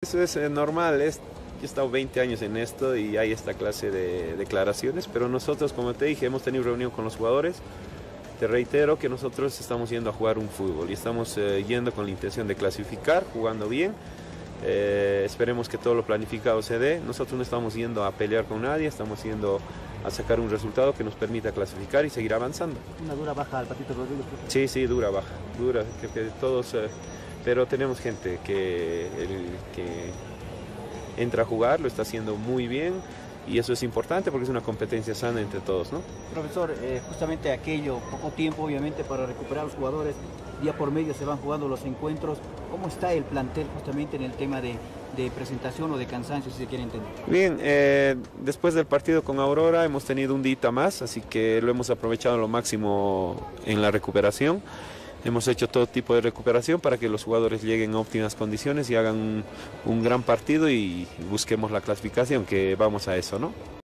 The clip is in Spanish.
Eso es normal, yo he estado 20 años en esto y hay esta clase de declaraciones, pero nosotros, como te dije, hemos tenido reunión con los jugadores. Te reitero que nosotros estamos yendo a jugar un fútbol y estamos yendo con la intención de clasificar, jugando bien. Esperemos que todo lo planificado se dé. Nosotros no estamos yendo a pelear con nadie, estamos yendo a sacar un resultado que nos permita clasificar y seguir avanzando. Una dura baja al Patito Rodríguez. Sí, dura baja, dura, que todos, pero tenemos gente que entra a jugar, lo está haciendo muy bien y eso es importante porque es una competencia sana entre todos, ¿no? Profesor, justamente aquello, poco tiempo obviamente para recuperar a los jugadores, día por medio se van jugando los encuentros. ¿Cómo está el plantel justamente en el tema de presentación o de cansancio, si se quiere entender? Bien, después del partido con Aurora hemos tenido un día más, así que lo hemos aprovechado lo máximo en la recuperación. Hemos hecho todo tipo de recuperación para que los jugadores lleguen a óptimas condiciones y hagan un gran partido y busquemos la clasificación, que vamos a eso, ¿no?